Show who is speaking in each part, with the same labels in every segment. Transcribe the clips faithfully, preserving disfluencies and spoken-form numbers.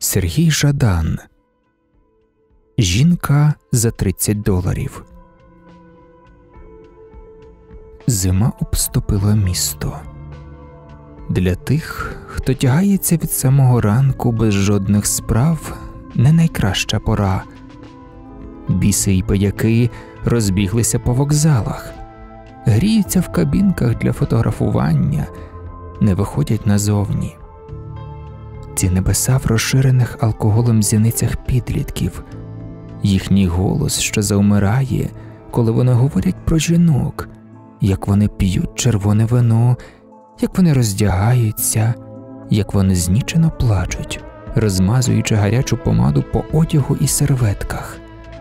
Speaker 1: Сергій Жадан. Жінка за тридцять доларів. Зима обступила місто. Для тих, хто тягається від самого ранку без жодних справ, не найкраща пора. Біси й пияки розбіглися по вокзалах, гріються в кабінках для фотографування, не виходять назовні. Ці небеса в розширених алкоголем зіницях підлітків, їхній голос, що завмирає, коли вони говорять про жінок, як вони п'ють червоне вино, як вони роздягаються, як вони знічено плачуть, розмазуючи гарячу помаду по одягу і серветках.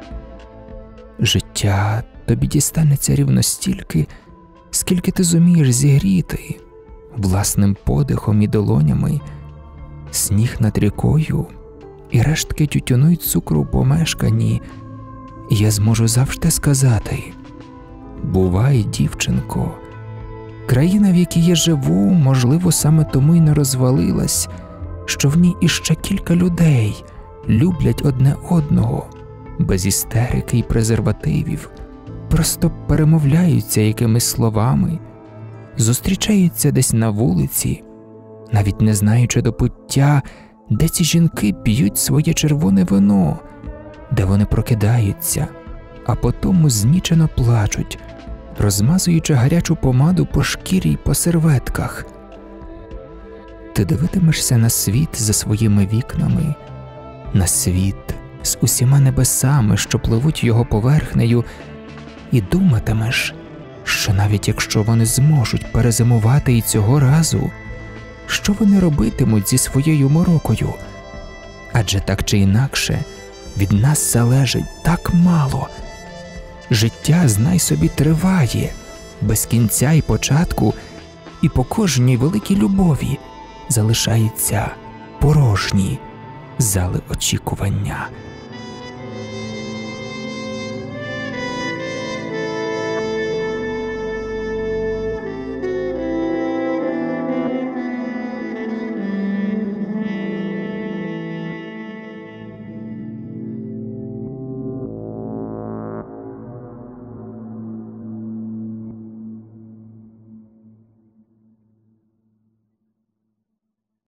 Speaker 1: Життя тобі дістанеться рівно стільки, скільки ти зумієш зігріти власним подихом і долонями, сніг над рікою і рештки тютюну й цукру в помешканні, і я зможу завжди сказати: «Бувай, дівчинко, країна, в якій я живу, можливо, саме тому й не розвалилась, що в ній іще кілька людей люблять одне одного, без істерики й презервативів, просто перемовляються якимись словами, зустрічаються десь на вулиці, навіть не знаючи до пуття, де ці жінки п'ють своє червоне вино, де вони прокидаються, а потому знічено плачуть, розмазуючи гарячу помаду по шкірі й по серветках. Ти дивитимешся на світ за своїми вікнами, на світ з усіма небесами, що пливуть його поверхнею, і думатимеш, що навіть якщо вони зможуть перезимувати і цього разу, що вони робитимуть зі своєю морокою? Адже так чи інакше від нас залежить так мало. Життя, знай собі, триває, без кінця і початку, і по кожній великій любові залишаються порожні зали очікування.